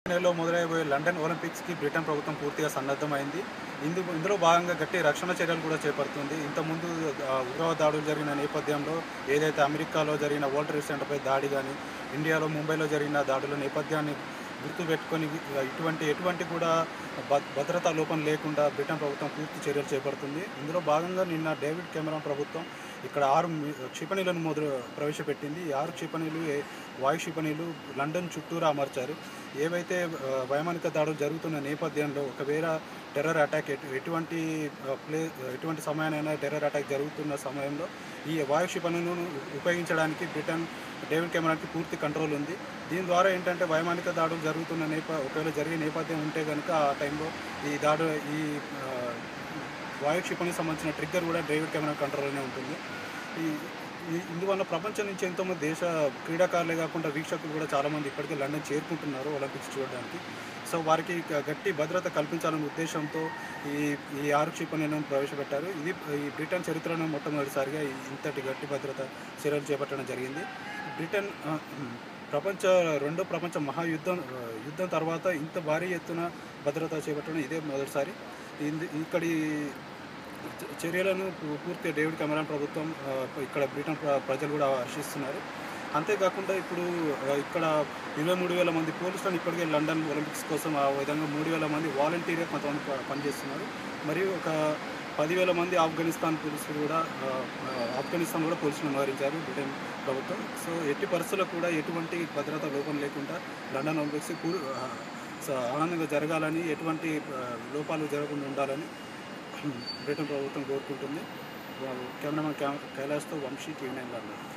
నెలలో మొదలైపోయే London ఒలింపిక్స్కి Britain ప్రభుత్వం పూర్తిగా సన్నద్ధమైంది. ఇందులో భాగంగా గట్టి రక్షణ చర్యలు కూడా చేపడుతుంది. ఇంతకుముందు ఉగ్రవాద దాడులు జరిగిన నేపథ్యంలో ఏదైతే అమెరికాలో జరిగిన వరల్డ్ ట్రేడ్ సెంటర్పై దాడి కానీ, ఇండియాలో ముంబైలో జరిగిన దాడుల నేపథ్యాన్ని గుర్తుపెట్టుకొని ఎటువంటి కూడా భద్రతా లోపం లేకుండా బ్రిటన్ ప్రభుత్వం పూర్తి చర్యలు చేపడుతుంది. ఇందులో భాగంగా నిన్న డేవిడ్ కెమెరాన్ ప్రభుత్వం ఇక్కడ 6 క్షిపణులను ప్రవేశపెట్టింది. ఈ 6 క్షిపణులు వాయు క్షిపణులు లండన్ చుట్టూరా అమర్చారు. ఏవైతే వైమానిక దాడులు జరుగుతున్న నేపథ్యంలో ఒకవేళ టెర్రర్ అటాక్ ఎటువంటి సమయానైనా టెర్రర్ అటాక్ జరుగుతున్న సమయంలో ఈ వాయు క్షిపణులను ఉపయోగించడానికి బ్రిటన్ డేవిడ్ కెమెరాన్కి పూర్తి కంట్రోల్ ఉంది. దీని ద్వారా ఏంటంటే వైమానిక దాడులు జరుగుతున్న ఒకవేళ జరిగే నేపథ్యం ఉంటే కనుక ఆ టైంలో ఈ వాయు క్షిపణికి సంబంధించిన ట్రిగ్గర్ కూడా డేవిడ్ కెమెరాన్ కంట్రోల్లోనే ఉంటుంది. ఇందువల్ల ప్రపంచం నుంచి ఎంతోమంది దేశ క్రీడాకారులే కాకుండా వీక్షకులు కూడా చాలామంది ఇప్పటికే లండన్ చేరుకుంటున్నారు ఒలింపిక్స్ చూడడానికి. సో వారికి గట్టి భద్రత కల్పించాలనే ఉద్దేశంతో ఈ 6 క్షిపణులను ప్రవేశపెట్టారు. ఈ బ్రిటన్ చరిత్రలో మొట్టమొదటిసారిగా ఇంతటి గట్టి భద్రత చర్యలు చేపట్టడం జరిగింది. బ్రిటన్ రెండో ప్రపంచ యుద్ధం తర్వాత ఇంత భారీ ఎత్తున భద్రత చేపట్టడం ఇదే మొదటిసారి. ఇక్కడి చర్యలను పూర్తిగా డేవిడ్ కెమెరాన్ ప్రభుత్వం ఇక్కడ బ్రిటన్ ప్రజలు కూడా హర్షిస్తున్నారు. అంతేకాకుండా ఇప్పుడు ఇక్కడ 23,000 మంది పోలీసులను ఇప్పటికే లండన్ ఒలింపిక్స్ కోసం ఆ విధంగా 3,000 మంది వాలంటీర్గా కొంతమంది పనిచేస్తున్నారు. మరియు ఒక 10,000 మంది ఆఫ్ఘనిస్తాన్ కూడా పోలీసులను మోహరించారు బ్రిటన్ ప్రభుత్వం. సో ఎట్టి పరిస్థితుల్లో కూడా ఎటువంటి భద్రతా లోపం లేకుండా లండన్ ఒలింపిక్స్ ఆనందంగా జరగాలని, ఎటువంటి లోపాలు జరగకుండా ఉండాలని బ్రిటన్ ప్రభుత్వం కోరుకుంటుంది. కెమెరామెన్ కైలాష్తో వంశీ, టీవీ 9 లండన్.